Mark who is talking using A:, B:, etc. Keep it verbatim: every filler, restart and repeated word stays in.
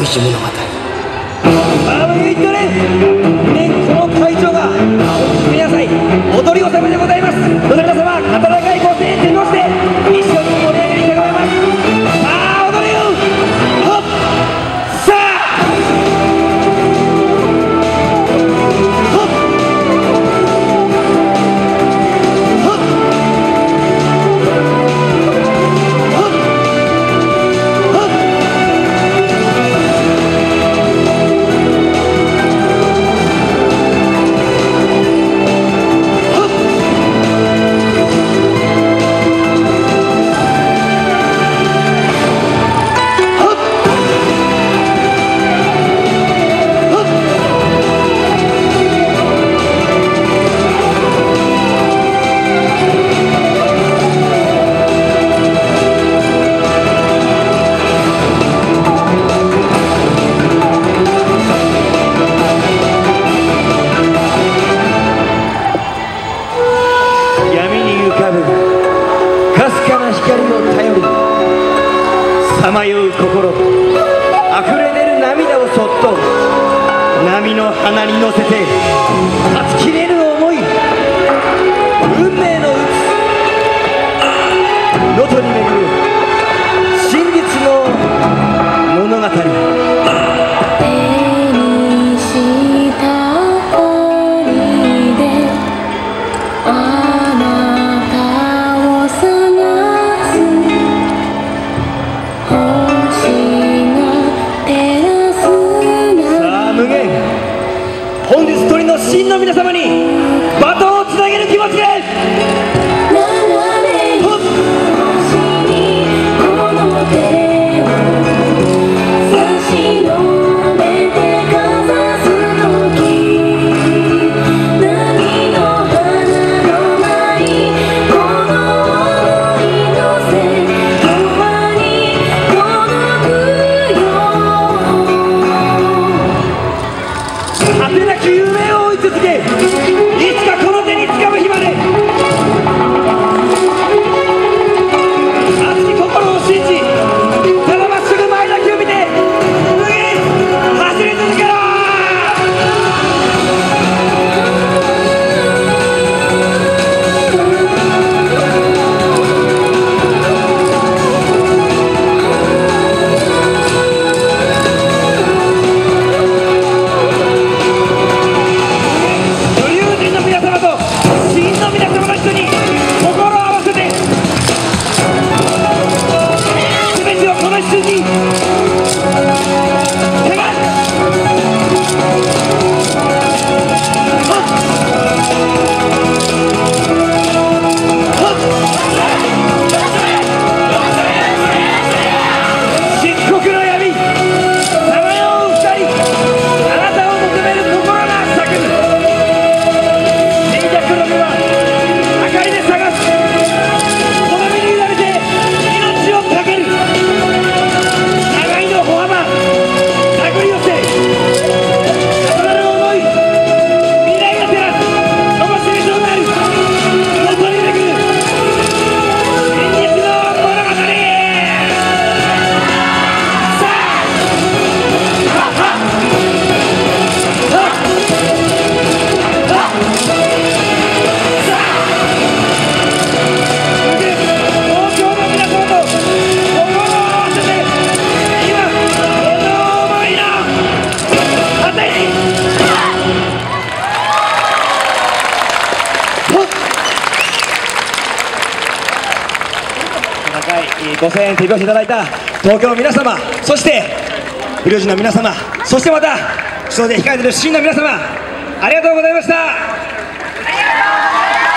A: し物語。
B: あのユニット連年この会長が決めなさい踊り納めでございます。どうぞ皆様温かいご声援をして一緒に盛り上げていきたいと思います。さあ踊れよ、ほっさあほっほっほっほっかすかな光を頼りさまよう心溢れ出る涙をそっと波の花に乗せて断ち切れる想い運命の打つ能登に巡る真実の物語。本日鳥の真の皆様にバトンをつなげる気持ちで果てなき夢を追い続け、いつかこの手に掴む日まで熱き心を信じ、ただまっすぐ前だけを見て次走り続けろ。ご声援手拍子いただいた東京の皆様、そして不良児の皆様、そしてまた裾で控えている真の皆様、ありがとうございました。